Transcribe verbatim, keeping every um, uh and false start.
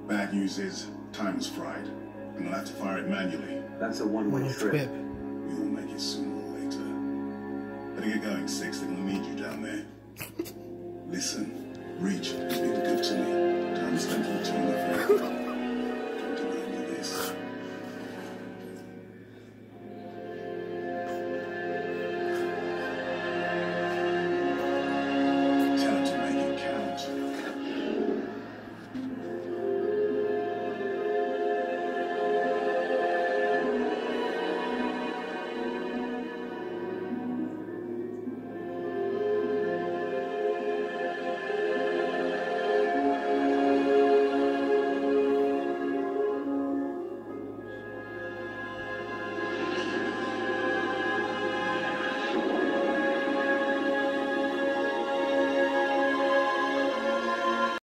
Bad news is, time is fried, and I'll have to fire it manually. That's a one-way trip. We will make it sooner or later. Better get going, Six. They're gonna need you down there. Listen, Reach has been good to me. Time is spent to return the favor.